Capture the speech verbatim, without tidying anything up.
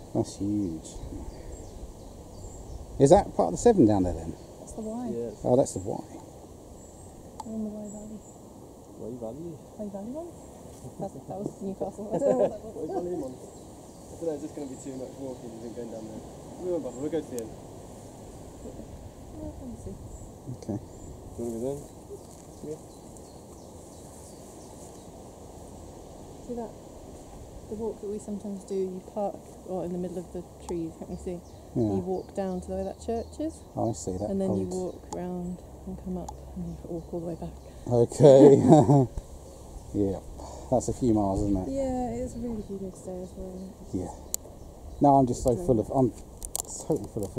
That's huge. Is that part of the Severn down there then? That's the Y. Yeah. Oh, that's the Y. We're in the Y Valley. Way Valley. Y Valley one? That's, that was Newcastle. I don't know what that was. Way Valley one. I don't know, it's just going to be too much walking, you think, going down there. We won't bother, we'll go to the end. Yeah, let me see. Okay. Do you want to go then? Yeah. See that? The walk that we sometimes do, you park or in the middle of the trees, let me see. Yeah. You walk down to the way that church is, Oh, I see that. and then you old- walk round and come up, and you walk all the way back. Okay. Yeah. That's a few miles, isn't it? Yeah, it's really humid today as well. Yeah. No, I'm just so full of. I'm totally full of.